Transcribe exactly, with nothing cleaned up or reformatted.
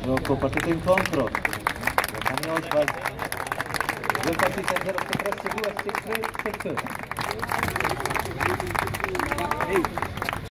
No, partito incontro, Daniel Oswald, due partite zero tre due sei tre sei.